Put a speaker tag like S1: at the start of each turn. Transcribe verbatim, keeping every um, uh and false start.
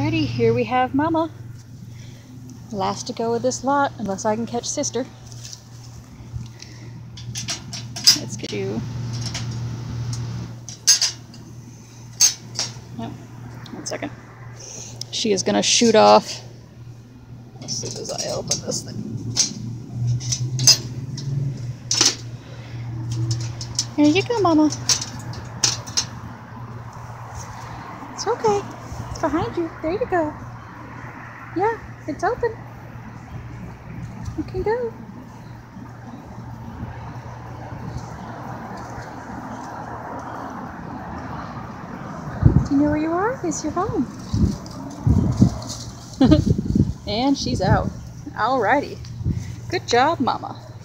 S1: Alrighty, here we have Mama. Last to go with this lot, unless I can catch Sister. Let's get you. Yep. One second. She is gonna shoot off as soon as I open this thing. Here you go, Mama. It's okay. It's behind you. There you go. Yeah, it's open. You can go. Do you know where you are? It's your home. And she's out. Alrighty. Good job, Mama.